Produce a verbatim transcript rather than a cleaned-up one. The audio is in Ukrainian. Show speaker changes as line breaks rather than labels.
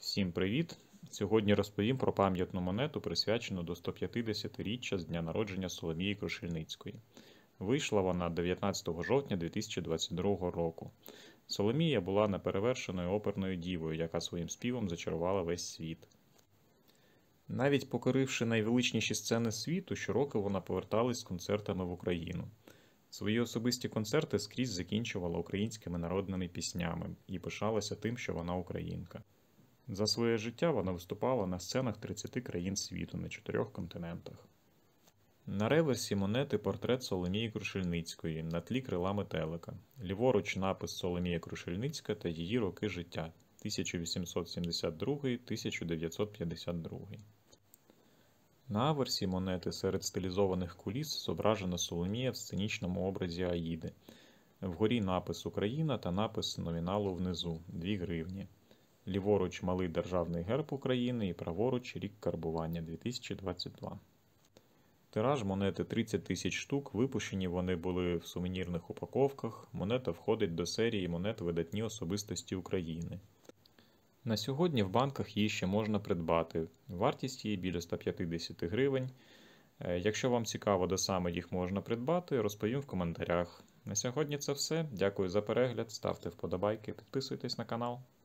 Всім привіт! Сьогодні розповім про пам'ятну монету, присвячену до сто п'ятдесятиріччя з дня народження Соломії Крушельницької. Вийшла вона дев'ятнадцятого жовтня дві тисячі двадцять другого року. Соломія була неперевершеною оперною дівою, яка своїм співом зачарувала весь світ. Навіть покоривши найвеличніші сцени світу, щороку вона поверталась з концертами в Україну. Свої особисті концерти скрізь закінчувала українськими народними піснями і пишалася тим, що вона українка. За своє життя вона виступала на сценах тридцяти країн світу на чотирьох континентах. На реверсі монети портрет Соломії Крушельницької на тлі крила метелика. Ліворуч напис «Соломія Крушельницька» та її роки життя тисяча вісімсот сімдесят другий - тисяча дев'ятсот п'ятдесят другий. На аверсі монети серед стилізованих куліс зображена Соломія в сценічному образі Аїди. Вгорі напис «Україна» та напис номіналу внизу – дві гривні. Ліворуч малий державний герб України і праворуч рік карбування дві тисячі двадцять два. Тираж монети тридцять тисяч штук, випущені вони були в сувенірних упаковках. Монета входить до серії монет «Видатні особистості України». На сьогодні в банках її ще можна придбати. Вартість її біля ста п'ятдесят гривень. Якщо вам цікаво, де саме їх можна придбати, розповім в коментарях. На сьогодні це все. Дякую за перегляд, ставте вподобайки, підписуйтесь на канал.